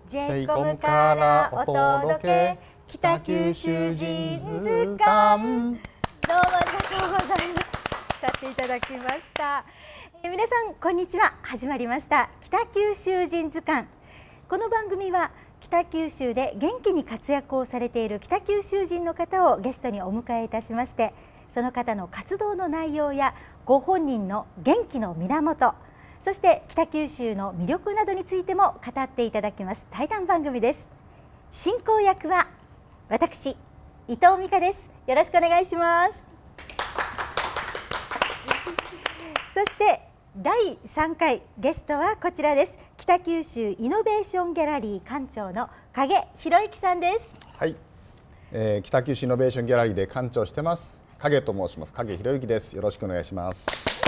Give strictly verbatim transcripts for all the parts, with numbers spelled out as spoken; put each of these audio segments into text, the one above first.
ジェイコムからお届け北九州人図鑑。どうもありがとうございます。歌っていただきました。えー、皆さんこんにちは。始まりました北九州人図鑑。この番組は北九州で元気に活躍をされている北九州人の方をゲストにお迎えいたしまして、その方の活動の内容やご本人の元気の源、そして北九州の魅力などについても語っていただきます対談番組です。進行役は私伊藤美香です。よろしくお願いします。そしてだいさんかいゲストはこちらです。北九州イノベーションギャラリー館長の影博之さんです。 はい、えー、北九州イノベーションギャラリーで館長してます影と申します。影博之です。よろしくお願いします。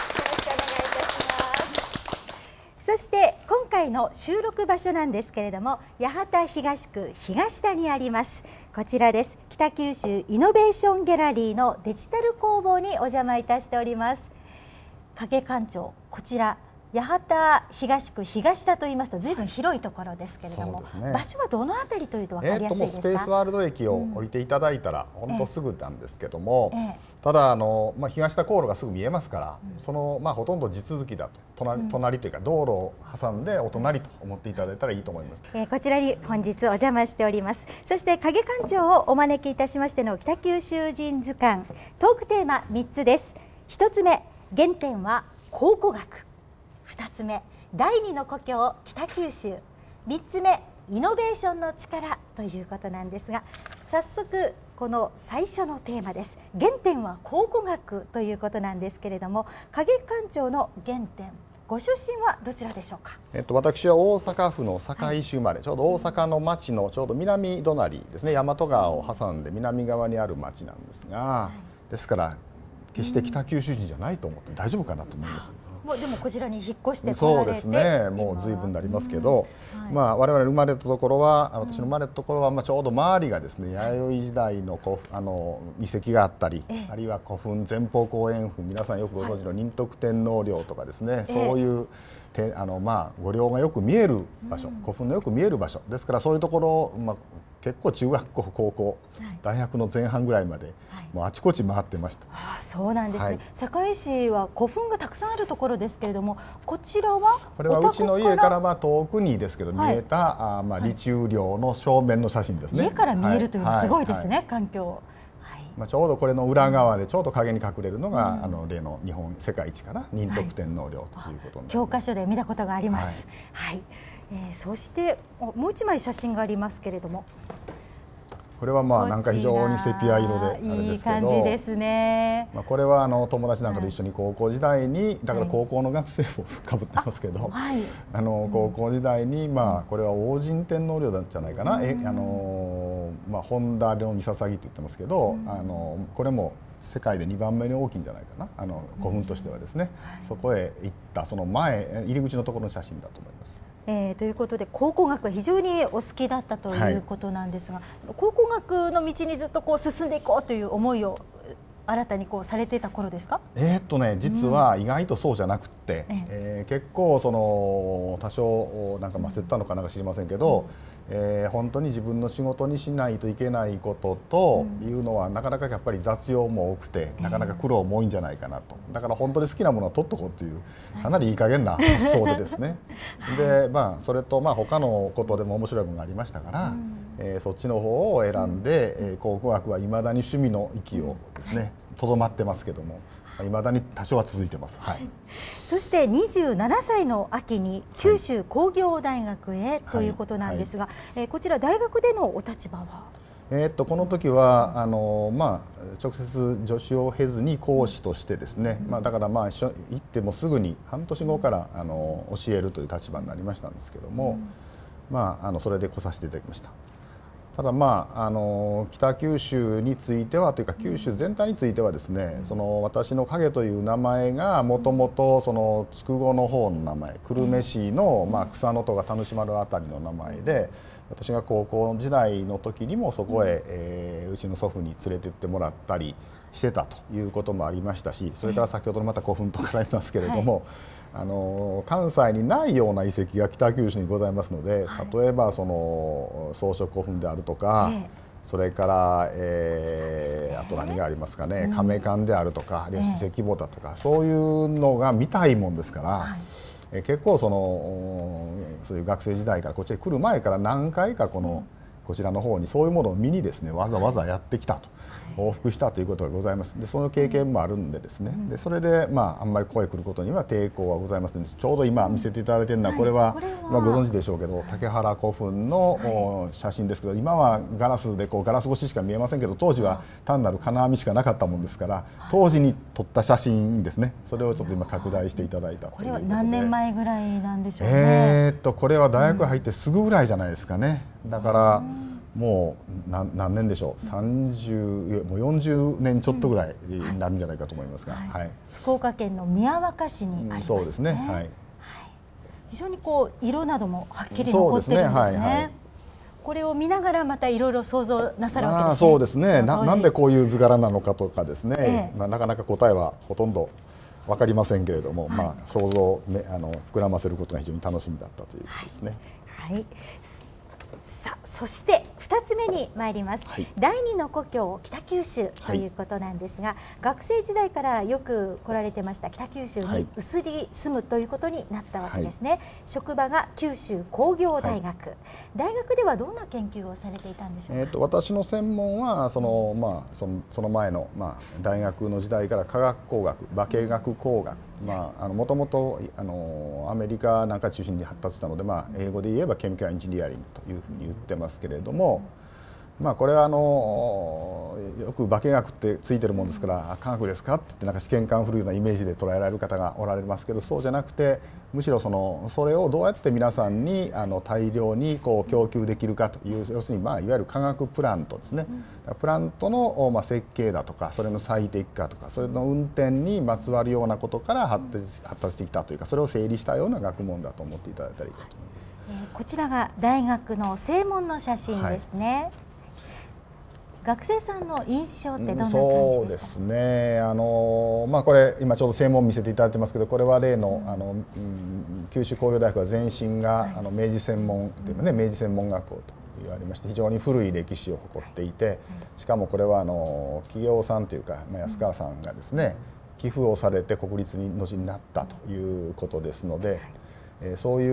そして今回の収録場所なんですけれども、八幡東区東田にありますこちらです。北九州イノベーションギャラリーのデジタル工房にお邪魔いたしております。影館長、こちら八幡東区東田と言いますと随分広いところですけれども、ね、場所はどのあたりというと分かりやすいですか？ えー、ともうスペースワールド駅を降りていただいたら本当すぐなんですけども、えーえー、ただあの、まあ、東田航路がすぐ見えますから、うん、その、まあ、ほとんど地続きだと 隣, 隣というか道路を挟んでお隣と思っていただいたらいいと思います。 えー、こちらに本日お邪魔しております。そして影館長をお招きいたしましての北九州人図鑑、トークテーマみっつです。ひとつめ、原点は考古学。ふたつめ、第二の故郷北九州。みっつめ、イノベーションの力ということなんですが、早速この最初のテーマです。原点は考古学ということなんですけれども、影館長の原点、ご出身はどちらでしょうか？ えっと、私は大阪府の堺市生まれ、はい、ちょうど大阪の町のちょうど南隣ですね、大和川を挟んで南側にある町なんですが、はい、ですから決して北九州人じゃないと思って大丈夫かなと思います。 もうでもこちらに引っ越してこられて、そうですね、もう随分になりますけど、うん、はい、まあ我々生まれたところは、私の生まれたところは、まあちょうど周りがですね、弥生時代の古あの遺跡があったり、ええ、あるいは古墳、前方後円墳、皆さんよくご存知の仁徳天皇陵とかですね、はい、そういうてあのまあ御陵がよく見える場所、うん、古墳のよく見える場所ですから、そういうところ、まあ結構中学校、高校、はい、大学の前半ぐらいまで、はい、もうあちこち回ってました。 ああ、そうなんですね。はい、堺市は古墳がたくさんあるところですけれども、こちらはこれはうちの家からは遠くにですけど、はい、見えたあまあ離中陵の正面の写真ですね。 家から見えるというのはすごいですね、はいはい、環境。 まあちょうどこれの裏側でちょうど影に隠れるのが、うん、あの例の日本世界一かな、仁徳天皇陵ということになります。 教科書で見たことがあります。はい、はい、えー、そしてもう一枚写真がありますけれども、 これはまあなんか非常にセピア色であれですけど、 いい感じですね。 まあこれはあの友達なんかと一緒に高校時代に、だから高校の学生をかぶってますけど、はい、あの高校時代にまあこれは王神天皇陵じゃないかな、えあのまあ本田陵三捧と言ってますけど、あのこれも世界でにばんめに大きいんじゃないかな、あの古墳としてはですね、そこへ行ったその前入り口のところの写真だと思います。 えー、ということで考古学が非常にお好きだったということなんですが、はい、考古学の道にずっとこう進んでいこうという思いを新たにこうされていた頃ですか？ えーっとね、実は意外とそうじゃなくて、うん、えー、結構その多少なんか焦ったのかなんか知りませんけど、うん、えー、本当に自分の仕事にしないといけないことというのは、うん、なかなかやっぱり雑用も多くて、なかなか苦労も多いんじゃないかなと。だから本当に好きなものは取っとこうというかなりいい加減な発想でですねで、まあそれとまあ他のことでも面白いものがありましたから、うん、えー、そっちの方を選んで、うん、えー、考古学はいまだに趣味の域をですねとどまってますけども、いまだに多少は続いてます。はい、 そしてにじゅうななさいの秋に九州工業大学へということなんですが、はいはい、えー、こちら大学でのお立場は？ えー、っとこの時はあの、まあ、直接助手を経ずに講師としてですね、うん、まあ、だからまあ一緒行ってもすぐに半年後からあの教えるという立場になりましたんですけども、うん、まあ、あのそれで来させていただきました。ただまあ、あの北九州についてはというか九州全体についてはですね、その私の影という名前がもともとその筑後の方の名前、久留米市のまあ草野とか田主丸あたりの名前で、私が高校時代の時にもそこへ、えー、うちの祖父に連れて行ってもらったりしてたということもありましたし、それから先ほどのまた古墳と絡みますけれども、はい、 あの関西にないような遺跡が北九州にございますので、はい、例えばその装飾古墳であるとか、ええ、それから、えー、あと何がありますかね、うん、亀館であるとか歴史石墓だとか、ええ、そういうのが見たいもんですから、はい、え結構そのそういう学生時代からこっちへ来る前から何回かこの、うん、こちらの方にそういうものを見にですねわざわざやってきたと。往復したということがございます。でその経験もあるんでですね、でそれで、まあ、あんまり声来ることには抵抗はございませんで、ちょうど今見せていただいているのは、これは、まあ、ご存知でしょうけど竹原古墳の写真ですけど、今はガラスでこうガラス越ししか見えませんけど、当時は単なる金網しかなかったもんですから、当時に撮った写真ですね、それをちょっと今拡大していただいたということで。これは何年前ぐらいなんでしょうね。 えーっとこれは大学入ってすぐぐらいじゃないですかね。だからもう 何, 何年でしょう、さんじゅうもうよんじゅうねんちょっとぐらいになるんじゃないかと思いますが、 はいはい、福岡県の宮若市にありますね。 そうですね、はいはい、 非常にこう色などもはっきり残ってるんですね。これを見ながらまたいろいろ想像なさるわけですね。 そうですね。な, なんでこういう図柄なのかとかですね、ええ、まあ、なかなか答えはほとんど分かりませんけれども、はい、まあ、想像をあの膨らませることが非常に楽しみだったということですね。 はい、はい、さあそしてふたつめに参ります、はい、第二の故郷北九州ということなんですが、はい、学生時代からよく来られてました北九州に移り住むということになったわけですね、はい、職場が九州工業大学、はい、大学ではどんな研究をされていたんでしょうか。 えー、と私の専門はその、まあ、そのその前の、まあ、大学の時代から化学工学化学工学、まあ、あのもともとあのアメリカなんか中心に発達したので、まあ、英語で言えばケミカルエンジニアリングというふうに言ってますけれども、まあ、これはあのよく化学ってついてるもんですから化学ですかって言ってなんか試験管振るようなイメージで捉えられる方がおられますけど、そうじゃなくてむしろそのそれをどうやって皆さんにあの大量にこう供給できるかという、要するにまあいわゆる化学プラントですね、プラントのまあ設計だとかそれの最適化とかそれの運転にまつわるようなことから発達発達してきたというか、それを整理したような学問だと思っていただいたらいいかと思います。 えー、こちらが大学の正門の写真ですね。はい、学生さんの印象ってどんな感じですか。 そうですね、あのまあ、これ今ちょうど正門見せていただいてますけど、これは例の、あの、うん、九州工業大学は前身が、はい、あの明治専門というね、明治専門学校と言われまして、非常に古い歴史を誇っていて、しかもこれはあの企業さんというか、まあ、安川さんがですね寄付をされて国立に後になったということですので、えー、そういう、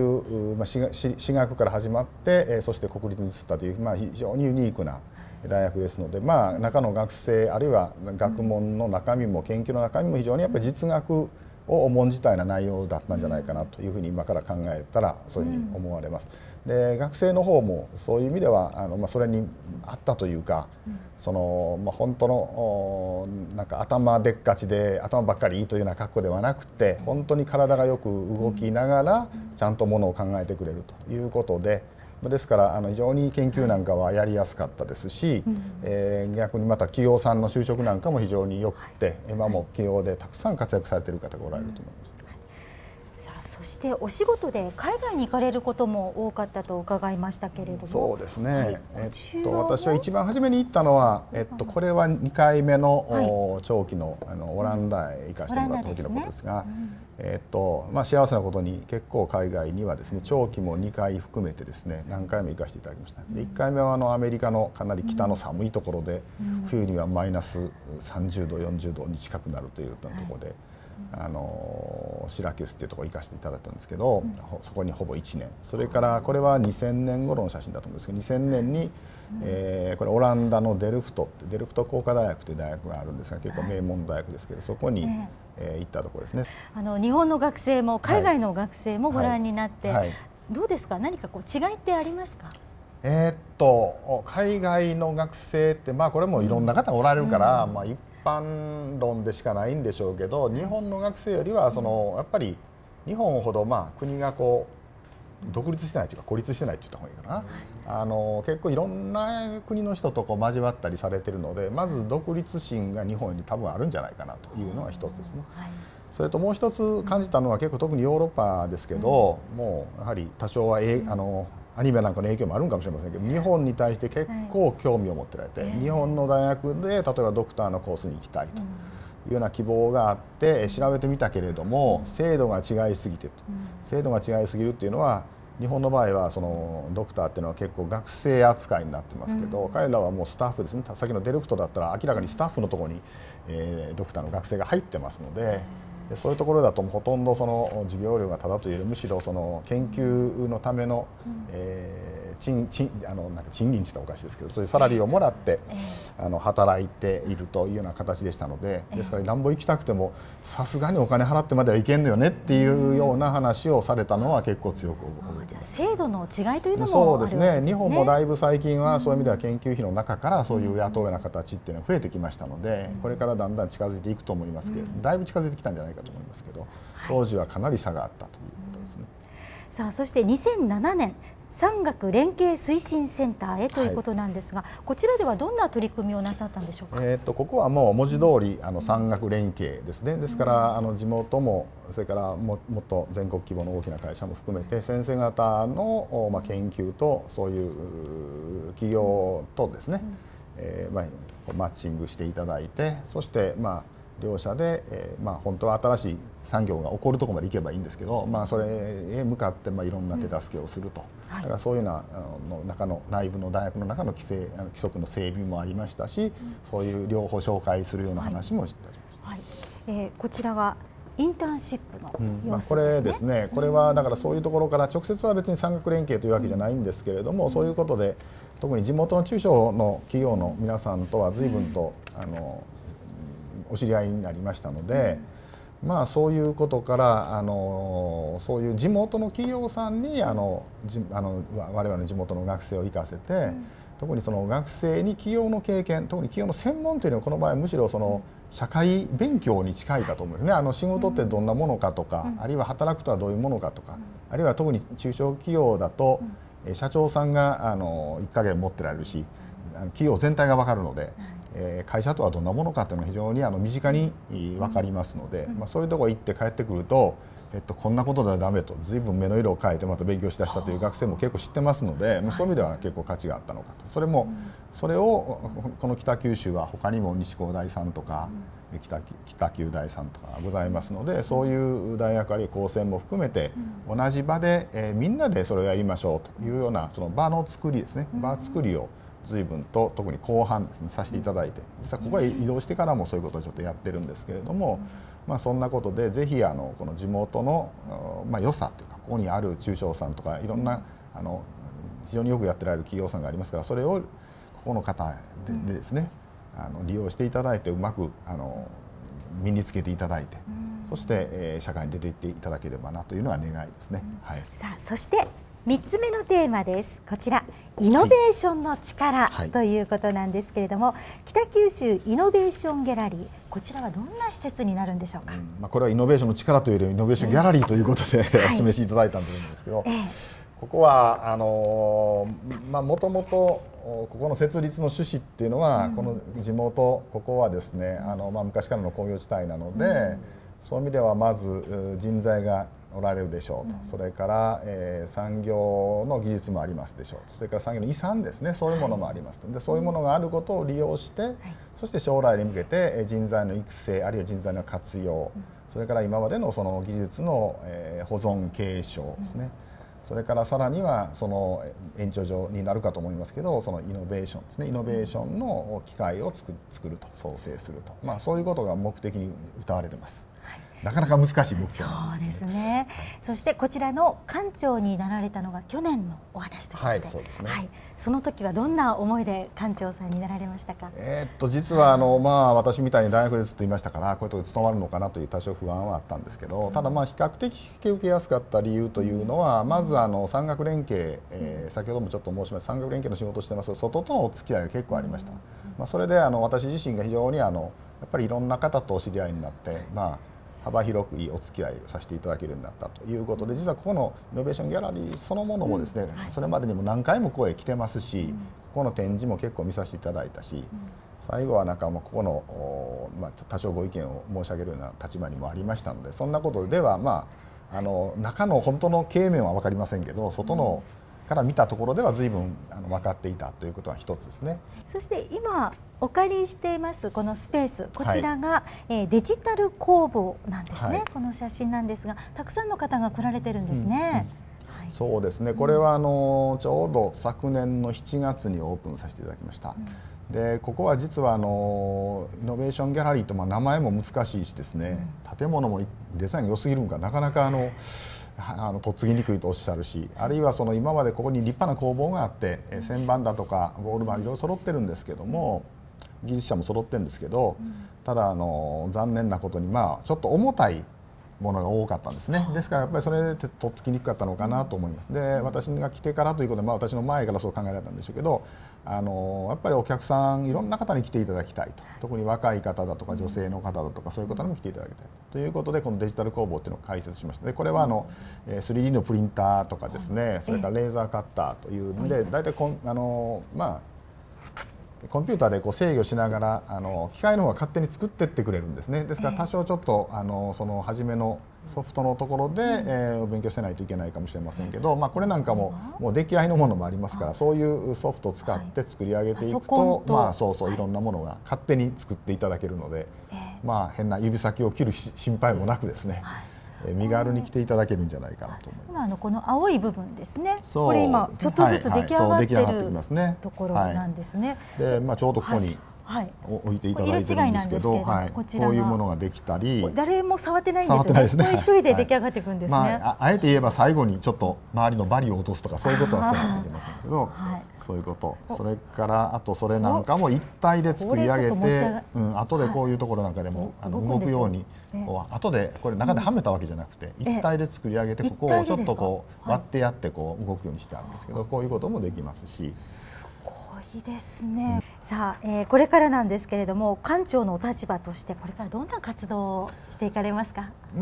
まあ、私学から始まって、えー、そして国立に移ったという、まあ、非常にユニークな大学ですので、まあ、中の学生あるいは学問の中身も研究の中身も非常にやっぱり実学を重んじたいな内容だったんじゃないかなというふうに今から考えたらそういうふうに思われます。で学生の方もそういう意味ではあの、まあ、それにあったというか、その、まあ、本当のなんか頭でっかちで頭ばっかりいいというような格好ではなくて、本当に体がよく動きながらちゃんとものを考えてくれるということで。ですからあの非常に研究なんかはやりやすかったですし、うん、えー、逆にまた企業さんの就職なんかも非常によくて、はい、今も企業でたくさん活躍されている方がおられると思います。 うん、さあそしてお仕事で海外に行かれることも多かったと伺いましたけれども。 そうですね、はい、えっと、私は一番初めに行ったのは、えっと、これはにかいめの、はい、長期のあのオランダへ行かせてもらった時のことですが、えっとまあ、幸せなことに結構海外にはですね長期もにかい含めてですね何回も行かせていただきました。でいっかいめはあのアメリカのかなり北の寒いところで、冬にはマイナスさんじゅうどよんじゅうどに近くなるというようなところで、あのシラキュースっていうところに行かせていただいたんですけど、そこにほぼいちねん、それからこれはにせんねん頃の写真だと思うんですけど、にせんねんに、えー、これオランダのデルフトデルフト工科大学という大学があるんですが、結構名門大学ですけど、そこに、えー、行ったところですね。 あの日本の学生も海外の学生もご覧になって、はいはいはい、どうですか、何かこう違いってありますか。 えー、っと海外の学生って、まあ、これもいろんな方がおられるから、うん、まあ、一般論でしかないんでしょうけど、日本の学生よりはそのやっぱり日本ほどまあ国がこう独立してないというか孤立してないって言った方がいいかな、あの結構いろんな国の人とこう交わったりされてるので、まず独立心が日本に多分あるんじゃないかなというのが一つですね。はい、それともう一つ感じたのは結構特にヨーロッパですけど、うん、もうやはり多少はえあのアニメなんかの影響もあるんかもしれませんけど、日本に対して結構興味を持ってられて、はい、日本の大学で例えばドクターのコースに行きたいというような希望があって調べてみたけれども、制度が違いすぎてと、制度が違いすぎるっていうのは日本の場合はそのドクターっていうのは結構学生扱いになってますけど、うん、彼らはもうスタッフですね。先のデルフトだったら明らかにスタッフのところに、えー、ドクターの学生が入ってますので、でそういうところだとほとんどその授業料がただというよりむしろその研究のための、うん、えー賃, 賃, あのなんか賃金って言ったらおかしいですけど、そういうサラリーをもらって、えー、あの働いているというような形でしたので、ですからなんぼ行きたくてもさすがにお金払ってまではいけんのよねっていうような話をされたのは結構強く覚えてます。 制度の違いというのもそうですね。日本もだいぶ最近はそういう意味では研究費の中からそういう雇うような形っていうのが増えてきましたので、これからだんだん近づいていくと思いますけど、だいぶ近づいてきたんじゃないかと思いますけど、当時はかなり差があったということですね。 さあ、そしてにせんななねん産学連携推進センターへということなんですが、はい、こちらではどんな取り組みをなさったんでしょうか。 えー、とここはもう文字通りあの産学連携ですね。ですからあの地元もそれからももっと全国規模の大きな会社も含めて先生方の、まあ、研究とそういう企業とですね、えーまあ、マッチングしていただいて、そしてまあ両者で、えーまあ、本当は新しい産業が起こるところまでいけばいいんですけど、まあ、それへ向かって、まあ、いろんな手助けをすると、うん、だからそういうようなあの中の内部の大学の中の規制あの規則の整備もありましたし、うん、そういう両方紹介するような話もいたしました。 はいはい、えー、こちらはインターンシップの様子ですね。 うんまあ、これですね、これはだからそういうところから直接は別に産学連携というわけじゃないんですけれども、うん、そういうことで特に地元の中小の企業の皆さんとは随分と、うん、あのお知り合いになりましたので、うん、まあそういうことからあのそういう地元の企業さんにあのじあの我々の地元の学生を生かせて、うん、特にその学生に企業の経験、特に企業の専門というのはこの場合はむしろその社会勉強に近いかと思うんですね。あの仕事ってどんなものかとか、うん、あるいは働くとはどういうものかとか、うん、あるいは特に中小企業だと、うん、社長さんがあの一家元持ってられるし、企業全体が分かるので。えー、会社とはどんなものかというのが非常にあの身近に分かりますので、うんまあ、そういうところ行って帰ってくると、えっと、こんなことではダメと随分目の色を変えてまた勉強しだしたという学生も結構知ってますので、まあ、そういう意味では結構価値があったのかと。それもそれをこの北九州は他にも西工大さんとか北北九大さんとかございますので、そういう大学あるいは高専も含めて同じ場で、えー、みんなでそれをやりましょうというようなその場の作りですね、場作りを随分と特に後半ですねさせていただいて、実はここへ移動してからもそういうことをちょっとやってるんですけれども、まあそんなことでぜひあのこの地元のまあ良さというか、ここにある中小さんとかいろんなあの非常によくやってられる企業さんがありますから、それをここの方でですねあの利用していただいてうまくあの身につけていただいて、そして、えー、社会に出ていっていただければなというのが願いですね。はい、 さあそしてみっつめのテーマです。こちらイノベーションの力、はい、ということなんですけれども、北九州イノベーションギャラリー、こちらはどんな施設になるんでしょうか。うんまあ、 これはイノベーションの力というよりイノベーションギャラリーということで、うんはい、お示しいただいたんですけど、ええ、ここはあのまあもともとここの設立の趣旨っていうのは、うん、この地元ここはですねあの、まあ、昔からの工業地帯なので、うん、そういう意味ではまず人材がおられるでしょうと、うん、それから、えー、産業の技術もありますでしょうと、それから産業の遺産ですね、そういうものもありますと。でそういうものがあることを利用して、はい、そして将来に向けて人材の育成あるいは人材の活用、うん、それから今までのその技術の、えー、保存継承ですね、うん、それからさらにはその延長上になるかと思いますけど、そのイノベーションですね、イノベーションの機会を作ると、創生すると、まあ、そういうことが目的に謳われています。なかなか難しい目標なんですね。そうですね。 そしてこちらの館長になられたのが去年のお話ということで、はい、そうですね。はい、その時はどんな思いで館長さんになられましたか。 えー、っと実はあの、まあ、私みたいに大学でずっといましたから、こういうところで務まるのかなという多少不安はあったんですけど、ただまあ比較的引き受けやすかった理由というのは、まずあの産学連携、えー、先ほどもちょっと申しました産学連携の仕事をしてますが、外とのお付き合いが結構ありました。まあ、それであの私自身が非常にあのやっぱりいろんな方とお知り合いになって、まあ幅広くいいお付き合いをさせていただけるようになったということで、実はここのイノベーションギャラリーそのものもですね、うんはい、それまでにも何回もここへ来てますし、うん、ここの展示も結構見させていただいたし、うん、最後はなんかもうここの、まあ、多少ご意見を申し上げるような立場にもありましたので、そんなことではまああの中の本当の経営面は分かりませんけど、外のから見たところでは随分あの分かっていたということは一つですね。 そして今お借りしていますこのスペース、こちらが、はい、えー、デジタル工房なんですね、はい、この写真なんですが、たくさんの方が来られてるんですね。 うんうん、そうですね、これはあのちょうど昨年のしちがつにオープンさせていただきました。うん、でここは実はあのイノベーションギャラリーと、まあ名前も難しいしですね、うん、建物もデザインが良すぎるのかなかなかあのあのとっつきにくいとおっしゃるし、あるいはその今までここに立派な工房があって旋盤だとかボール板いろいろ揃ってるんですけども、技術者も揃ってるんですけど、ただあの残念なことにまあちょっと重たいものが多かったんですね。ですからやっぱりそれでとっつきにくかったのかなと思います。で私が来てからということで、まあ、私の前からそう考えられたんでしょうけど、あのやっぱりお客さんいろんな方に来ていただきたいと、特に若い方だとか女性の方だとかそういう方にも来ていただきたいということで、このデジタル工房っていうのを開設しました。でこれはあの スリーディー のプリンターとかですね、それからレーザーカッターというので大体こんあのまあコンピューターでこう制御しながらあの機械の方が勝手に作っていってくれるんですね。ですから多少ちょっとあのその初めのソフトのところで、うん、えー、勉強してないといけないかもしれませんけど、まあ、これなんかももう出来合いのものもありますから、そういうソフトを使って作り上げていくと、まあそうそういろんなものが勝手に作っていただけるので、まあ変な指先を切る心配もなくですね、身軽に来ていただけるんじゃないかなと思います。 今あのこの青い部分ですね。これ今ちょっとずつ出来上がっているところなんですね。 で、まあちょうどここに置いていただいてるんですけど、こういうものができたり、 誰も触ってないんですよね。一人で出来上がっていくんですね。 まああえて言えば最後にちょっと周りのバリを落とすとかそういうことはせなきゃいけませんけど、そういうこと。それからあとそれなんかも一体で作り上げて、うん、後でこういうところなんかでもあの動くように。後でこれ中ではめたわけじゃなくて、一体で作り上げてここをちょっとこう割ってやってこう動くようにしてあるんですけど、こういうこともできますし。 すごいですね。うん、さあ、えー、これからなんですけれども、館長のお立場としてこれからどんな活動をしていかれますか。 うん、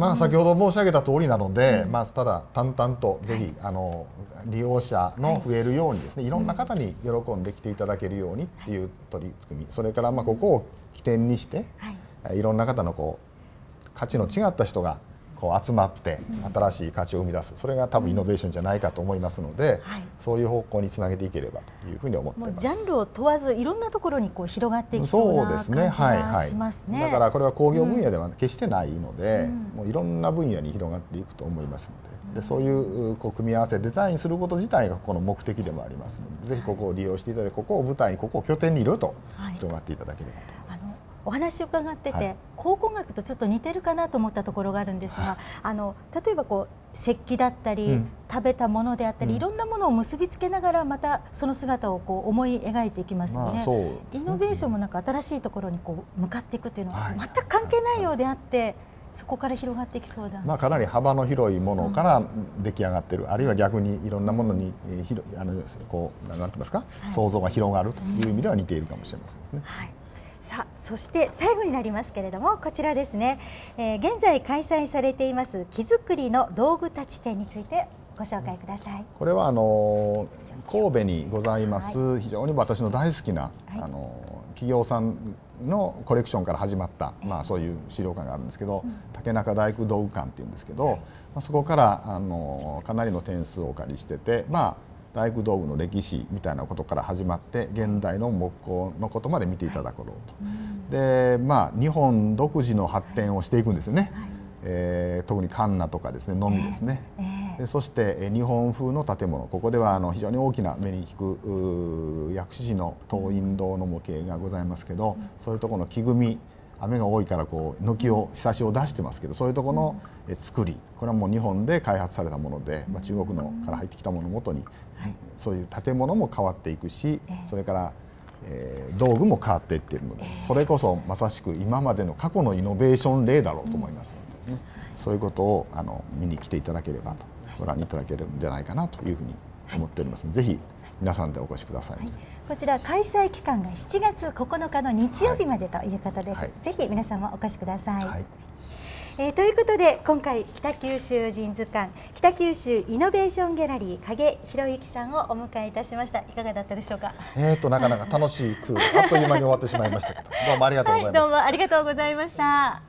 まあ先ほど申し上げた通りなので、うん、まあただ淡々とぜひ、はい、あの利用者の増えるようにですね、はい、いろんな方に喜んで来ていただけるようにっていう取り組み、それからまあここを起点にして。はい、いろんな方のこう価値の違った人がこう集まって新しい価値を生み出す、それが多分イノベーションじゃないかと思いますので、はい、そういう方向につなげていければというふうに思っています。 ジャンルを問わずいろんなところにこう広がっていきそうな感じがしますね。 だからこれは工業分野では決してないので、うん、もういろんな分野に広がっていくと思いますので、でそういうこう組み合わせデザインすること自体がここの目的でもありますので、ぜひここを利用していただいて、ここを舞台にここを拠点にいろいろと広がっていただければと思います。 お話を伺ってて、はい、考古学とちょっと似てるかなと思ったところがあるんですが、はい、あの例えばこう石器だったり、うん、食べたものであったり、うん、いろんなものを結びつけながらまたその姿をこう思い描いていきますよね。まあそうですね。イノベーションもなんか新しいところにこう向かっていくというのは全く関係ないようであって、はい、そこから広がっていきそうなんです。 まあかなり幅の広いものから出来上がっている、うん、あるいは逆にいろんなものに広あのこうなんて言いますか、はい、想像が広がるという意味では似ているかもしれませんですね。はい、 さあそして最後になりますけれども、こちらですね、えー、現在開催されています木造りの道具たち展についてご紹介ください。 これはあの神戸にございます、はい、非常に私の大好きな、はい、あの企業さんのコレクションから始まった、まあ、そういう資料館があるんですけど、うん、竹中大工道具館っていうんですけど、はい、まあ、そこからあのかなりの点数をお借りしてて、まあ大工道具の歴史みたいなことから始まって現代の木工のことまで見ていただこうと、でまあ日本独自の発展をしていくんですよね、はい、えー、特にカンナとかですね、のみですね、えーえー、でそして日本風の建物、ここではあの非常に大きな目に引く薬師寺の東院堂の模型がございますけど、うん、そういうところの木組み、雨が多いからこう軒をひさしを出してますけど、そういうところの作り、これはもう日本で開発されたもので、まあ、中国のから入ってきたものをもとに、はい、そういう建物も変わっていくし、それから、えー、道具も変わっていっているので、それこそまさしく今までの過去のイノベーション例だろうと思いますのでですね、そういうことをあの見に来ていただければと、ご覧いただけるんじゃないかなというふうに思っておりますので、ぜひ皆さんでお越しくださいませ。はい、 こちら開催期間がしちがつここのかの日曜日までということです。はい、ぜひ皆さんもお越しください。はい、えー、ということで今回北九州人図鑑北九州イノベーションギャラリー影博之さんをお迎えいたしました。いかがだったでしょうか。 えーとなかなか楽しくあっという間に終わってしまいましたけど、どうもありがとうございました。 はい、どうもありがとうございました。